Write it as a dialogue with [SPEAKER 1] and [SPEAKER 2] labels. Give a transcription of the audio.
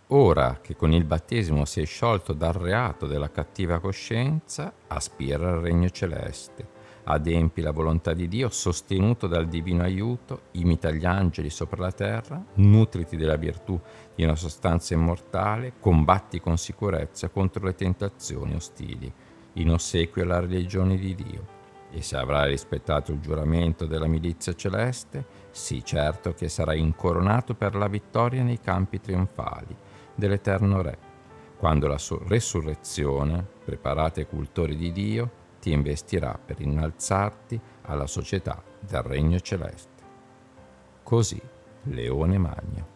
[SPEAKER 1] Ora che con il battesimo sei sciolto dal reato della cattiva coscienza, aspira al regno celeste, adempi la volontà di Dio sostenuto dal divino aiuto, imita gli angeli sopra la terra, nutriti della virtù di una sostanza immortale, combatti con sicurezza contro le tentazioni ostili, in ossequio alla religione di Dio. E se avrai rispettato il giuramento della milizia celeste, sii certo che sarai incoronato per la vittoria nei campi trionfali dell'Eterno Re, quando la sua resurrezione, preparate ai cultori di Dio, ti investirà per innalzarti alla società del Regno Celeste. Così, Leone Magno.